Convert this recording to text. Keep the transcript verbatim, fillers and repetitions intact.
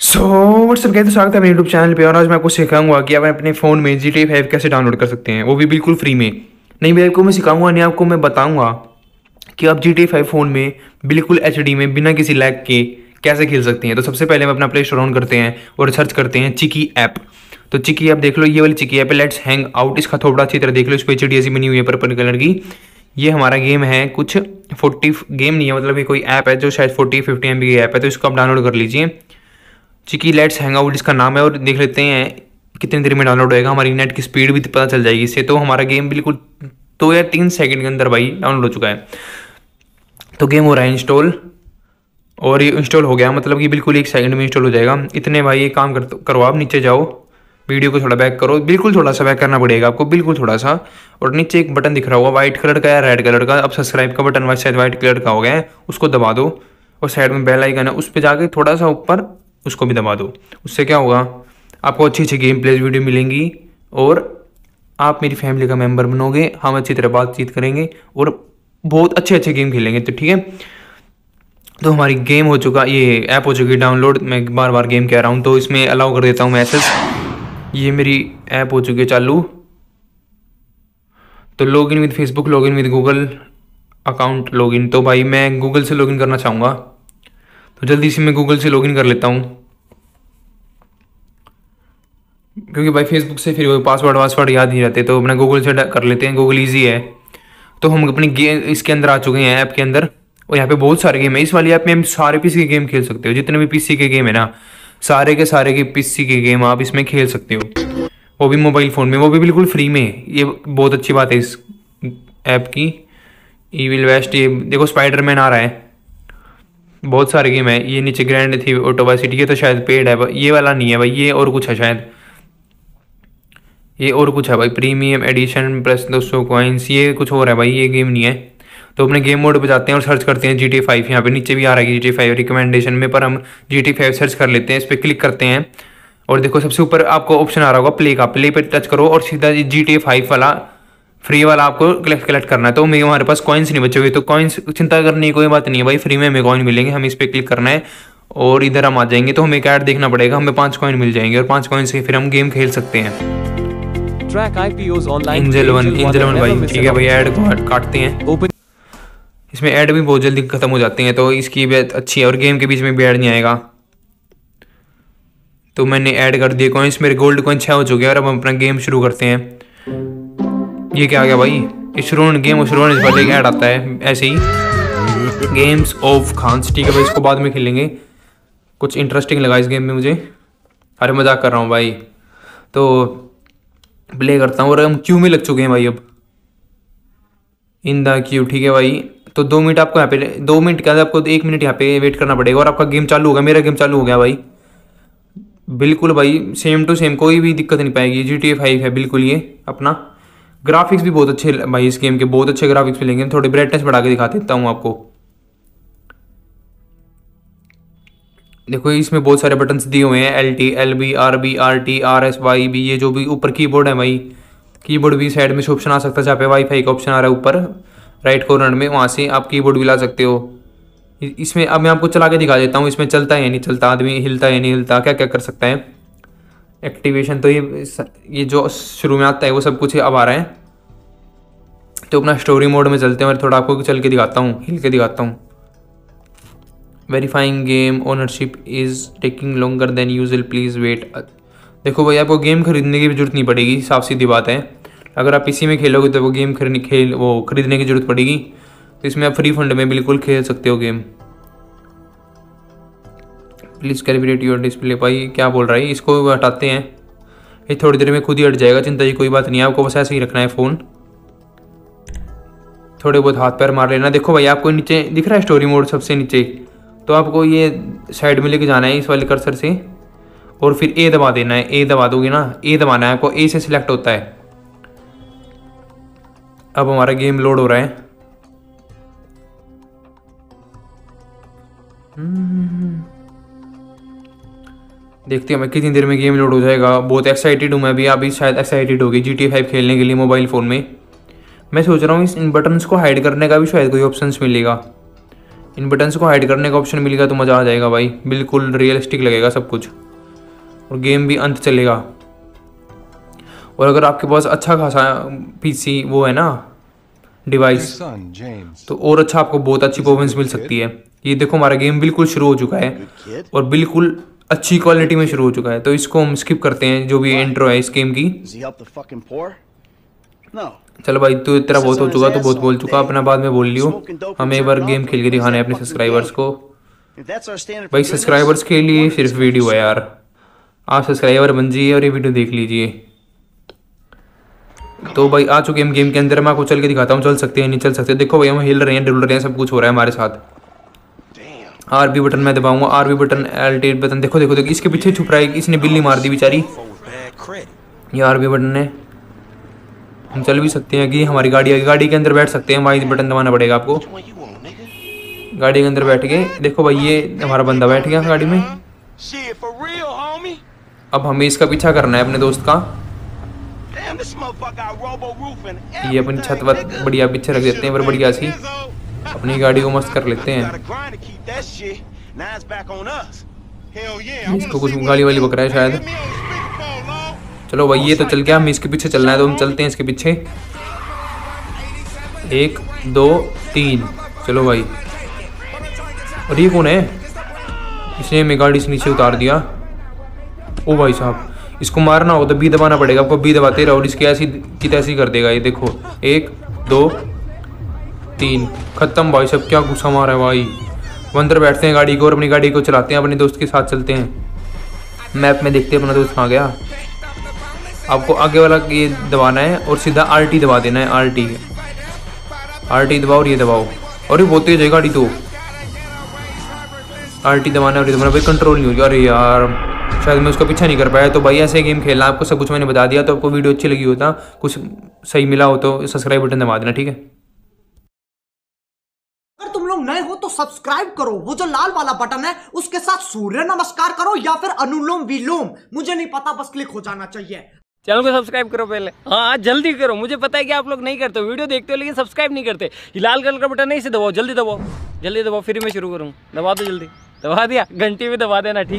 So what's up कहते स्वागत है मेरे यूट्यूब चैनल पे। और आज मैं आपको सिखाऊंगा कि आप अपने फ़ोन में जी टी ए फाइव कैसे डाउनलोड कर सकते हैं, वो भी बिल्कुल फ्री में। नहीं भाई, आपको मैं सिखाऊंगा नहीं, आपको मैं बताऊंगा कि आप G T A five phone में बिल्कुल एच डी में बिना किसी लैग के कैसे खेल सकते हैं। तो सबसे पहले हम अपना प्ले स्टोर ऑन करते हैं और सर्च करते हैं चिकी ऐप। तो चिकी ऐप देख लो, ये वाली चिकी ऐप है, लेट्स हैंग आउट। इसका थोड़ा अच्छी तरह देख लो, इस पर चिड़ी ऐसी बनी हुई है पर्पल कलर की। ये हमारा गेम है, कुछ फोर्टी गेम नहीं है, मतलब ये कोई ऐप है जो शायद फोर्टी फिफ्टी एम बी की ऐप है। तो इसको आप डाउनलोड कर लीजिए, चिकी लेट्स हैंग आउट इसका नाम है। और देख लेते हैं कितनी देर में डाउनलोड होएगा, हमारी नेट की स्पीड भी पता चल जाएगी इससे। तो हमारा गेम बिल्कुल दो या तीन सेकंड के अंदर भाई डाउनलोड हो चुका है। तो गेम हो रहा है इंस्टॉल, और ये इंस्टॉल हो गया, मतलब कि बिल्कुल एक सेकंड में इंस्टॉल हो जाएगा। इतने भाई ये काम कर करो, आप नीचे जाओ, वीडियो को थोड़ा बैक करो, बिल्कुल थोड़ा सा बैक करना पड़ेगा आपको, बिल्कुल थोड़ा सा। और नीचे एक बटन दिख रहा होगा व्हाइट कलर का या रेड कलर का, अब सब्सक्राइब का बटन शायद व्हाइट कलर का हो गया है, उसको दबा दो। और साइड में बेल आइकन है, उस पर जाके थोड़ा सा ऊपर उसको भी दबा दो। उससे क्या होगा, आपको अच्छी अच्छी गेम प्ले वीडियो मिलेंगी और आप मेरी फैमिली का मेंबर बनोगे। हम अच्छी तरह बातचीत करेंगे और बहुत अच्छे अच्छे गेम खेलेंगे। तो ठीक है, तो हमारी गेम हो चुका, ये ऐप हो चुकी डाउनलोड। मैं बार बार गेम कह रहा हूँ, तो इसमें अलाउ कर देता हूँ मैसेज। ये मेरी ऐप हो चुकी है चालू। तो login with Facebook, login with Google account login. तो भाई मैं गूगल से लॉगिन करना चाहूँगा, तो जल्दी से मैं गूगल से लॉगिन कर लेता हूँ, क्योंकि भाई फेसबुक से फिर वो पासवर्ड वासवर्ड याद नहीं रहते। तो अपना गूगल से कर लेते हैं, गूगल इजी है। तो हम अपनी गेम इसके अंदर आ चुके हैं, ऐप के अंदर। और यहाँ पे बहुत सारे गेम है, इस वाली ऐप में हम सारे पीसी के गेम खेल सकते हो। जितने भी पीसी के गेम है ना, सारे के सारे के पीसी के गेम आप इसमें खेल सकते हो, वो भी मोबाइल फ़ोन में, वो भी बिल्कुल फ्री में। ये बहुत अच्छी बात है इस ऐप की। ईविल वेस्ट, ये देखो स्पाइडरमैन आ रहा है, बहुत सारे गेम है। ये नीचे ग्रैंड थी ऑटो वाइस सिटी, ये तो शायद पेड है, ये वाला नहीं है भाई, ये और कुछ है शायद, ये और कुछ है भाई, प्रीमियम एडिशन प्लस दो सौ कॉइन्स, ये कुछ और है भाई, ये गेम नहीं है। तो अपने गेम मोड पे जाते हैं और सर्च करते हैं जी टी ए फाइव। यहाँ पे नीचे भी आ रहा है G T A five recommendation में, पर हम G T A five search कर लेते हैं, इस पर क्लिक करते हैं। और देखो सबसे ऊपर आपको ऑप्शन आ रहा होगा प्ले का, प्ले पे टच करो और सीधा जी टी ए फाइव वाला फ्री वाला आपको कलेक्ट करना है। तो मेरे हमारे पास कॉइन्स नहीं बचे हुए, तो कॉइन्स चिंता करने की कोई बात नहीं है भाई, फ्री में हमें कॉइन मिलेंगे। हम इस पर क्लिक करना है और इधर हम आ जाएंगे, तो हमें एक ऐड देखना पड़ेगा, हमें पाँच कॉइन मिल जाएंगे और पाँच कॉइन से फिर हम गेम खेल सकते हैं। Track IPOs online Angel One, Angel One भाई, ठीक है भाई, ऐड को काटते हैं। इसमें ऐड भी बहुत जल्दी खत्म हो जाते हैं, तो इसकी भी अच्छी है, और गेम के बीच में भी ऐड नहीं आएगा। तो मैंने ऐड कर दिए कॉइन्स, मेरे गोल्ड कॉइन छः हो चुके हैं। और अब हम अपना गेम शुरू करते हैं। ये क्या आ गया भाई, इशरून गेम इशरून इस वाले ऐड आता है ऐसे ही, गेम्स ऑफ खान्स। ठीक है भाई, इसको बाद में खेलेंगे, कुछ इंटरेस्टिंग लगा इस गेम में मुझे। अरे मजाक कर रहा हूँ भाई। तो प्ले करता हूँ, और हम क्यू में लग चुके हैं भाई, अब इन द क्यू। ठीक है भाई, तो दो मिनट आपको यहाँ पे, दो मिनट के अंदर आपको एक मिनट यहाँ पे वेट करना पड़ेगा और आपका गेम चालू होगा। मेरा गेम चालू हो गया भाई, बिल्कुल भाई सेम टू सेम, कोई भी दिक्कत नहीं पाएगी। जी टी ए फाइव है बिल्कुल ये अपना। ग्राफिक्स भी बहुत अच्छे भाई, इस गेम के बहुत अच्छे ग्राफिक्स मिलेंगे। थोड़ी ब्राइटनेस बढ़ा के दिखा देता हूँ आपको। देखो इसमें बहुत सारे बटन्स दिए हुए हैं, L T, L B, R B, R T, R S, Y B. ये जो भी ऊपर कीबोर्ड है भाई, कीबोर्ड भी साइड में से ऑप्शन आ सकता है, जहाँ पे वाईफाई का ऑप्शन आ रहा है ऊपर राइट कॉर्नर में, वहाँ से आप कीबोर्ड भी ला सकते हो। इसमें अब मैं आपको चला के दिखा देता हूँ, इसमें चलता है या नहीं चलता, आदमी हिलता है या नहीं हिलता, क्या क्या कर सकता है। एक्टिवेशन तो ये ये जो शुरू में आता है वो सब कुछ अब आ रहा है। तो अपना स्टोरी मोड में चलते हैं और थोड़ा आपको चल के दिखाता हूँ, हिल के दिखाता हूँ। Verifying game ownership is taking longer than usual, please wait. देखो भाई, आपको गेम खरीदने की भी जरूरत नहीं पड़ेगी, साफ सीधी बात है। अगर आप पीसी में खेलोगे तो वो गेम खरीदने खेल वो खरीदने की जरूरत पड़ेगी। तो इसमें आप फ्री फंड में बिल्कुल खेल सकते हो game. Please calibrate your display. भाई क्या बोल रहा है, इसको हटाते हैं, ये थोड़ी देर में खुद ही हट जाएगा, चिंता की कोई बात नहीं है। आपको बस ऐसे ही रखना है फ़ोन, थोड़े बहुत हाथ पैर मार लेना। देखो भाई, आपको नीचे दिख रहा है स्टोरी मोड सबसे नीचे, तो आपको ये साइड में लेके जाना है इस वाले कर्सर से, और फिर ए दबा देना है। ए दबा दोगे ना, ए दबाना है आपको, ए से सिलेक्ट होता है। अब हमारा गेम लोड हो रहा है। देखते हैं मैं कितनी देर में गेम लोड हो जाएगा। बहुत एक्साइटेड हूँ मैं भी, अभी शायद एक्साइटेड होगी जी टी ए फाइव खेलने के लिए मोबाइल फ़ोन में। मैं सोच रहा हूँ इस इन बटन्स को हाइड करने का भी शायद कोई ऑप्शंस मिलेगा। इन बटन्स को हाइड करने का ऑप्शन मिल गया तो मज़ा आ जाएगा भाई, बिल्कुल रियलिस्टिक लगेगा सब कुछ और गेम भी अंत चलेगा। और अगर आपके पास अच्छा खासा पीसी वो है ना डिवाइस तो और अच्छा आपको बहुत अच्छी परफॉर्मेंस मिल सकती है। ये देखो हमारा गेम बिल्कुल शुरू हो चुका है और बिल्कुल अच्छी क्वालिटी में शुरू हो चुका है, तो इसको हम स्किप करते हैं जो भी इंट्रो है इस गेम की। चलो भाई तो तेरा बहुत हो चुका, तो बहुत बोल चुका, अपना बाद में बोल लियो। हमें एक बार गेम खेल के दिखाना है अपने सब्सक्राइबर्स को। भाई सब्सक्राइबर्स के लिए सिर्फ वीडियो है यार, आप सब्सक्राइबर बन जाइए और ये वीडियो देख लीजिए। तो भाई आ चुके हम गेम के अंदर, मैं आपको चल के दिखाता हूँ चल सकते हैं नहीं चल सकते। देखो भाई हम हिल रहे हैं डुल रहे हैं, सब कुछ हो रहा है हमारे साथ। आर बी बटन मैं दबाऊंगा, R B button L T button. देखो देखो देखो इसके पीछे छुप रहा है, इसने बिल्ली मार दी बेचारी। ये आर बी बटन है, हम चल भी सकते हैं कि हमारी गाड़ी गाड़ी के अंदर बैठ सकते हैं। वाई बटन दबाना पड़ेगा आपको, गाड़ी के अंदर बैठ गए। देखो भाई ये हमारा बंदा बैठ गया गाड़ी में। अब हमें इसका पीछा करना है अपने दोस्त का। ये अपनी छत वत बढ़िया पीछे रख देते हैं पर बढ़िया सी, अपनी गाड़ी को मस्त कर लेते हैं। इसको कुछ गाली वाली बक रहा है शायद। चलो भाई ये तो चल गया, हमें इसके पीछे चलना है तो हम चलते हैं इसके पीछे। एक दो तीन, चलो भाई। और ये कौन है, इसने हमें गाड़ी से नीचे उतार दिया। ओ भाई साहब इसको मारना हो तो बी दबाना पड़ेगा आपको, बी दबाते रहो और इसकी ऐसी की तैसी कर देगा। ये देखो एक दो तीन, खत्म भाई साहब। क्या गुस्सा मारा है भाई। अंदर बैठते हैं गाड़ी को और अपनी गाड़ी को चलाते हैं, अपने दोस्त के साथ चलते हैं। मैप में देखते हैं अपना दोस्त कहाँ गया। आपको आगे वाला ये दबाना है और सीधा आर टी दबा देना है। आर टी आर टी दबाओ और ये दबाओ, और ये बहुत तेज है गाड़ी तो। आर टी दबाना और ये दबाना, भाई कंट्रोल नहीं हो गया। अरे यार शायद मैं उसका पीछा नहीं कर पाया। तो भाई ऐसे गेम खेलना, आपको सब कुछ मैंने बता दिया। तो आपको वीडियो अच्छी लगी होता, कुछ सही मिला हो तो सब्सक्राइब बटन दबा देना, ठीक है। अगर तुम लोग नए हो तो सब्सक्राइब करो, वो जो लाल वाला बटन है उसके साथ सूर्य नमस्कार करो या फिर अनुलोम विलोम, मुझे नहीं पता, बस क्लिक हो जाना चाहिए। चैनल को सब्सक्राइब करो पहले, हाँ जल्दी करो। मुझे पता है कि आप लोग नहीं करते हो, वीडियो देखते हो लेकिन सब्सक्राइब नहीं करते। ये लाल कलर का बटन नहीं, इसे दबाओ, जल्दी दबाओ, जल्दी दबाओ, फिर मैं शुरू करूँ। दबा दो जल्दी, दबा दिया, घंटी भी दबा देना, ठीक।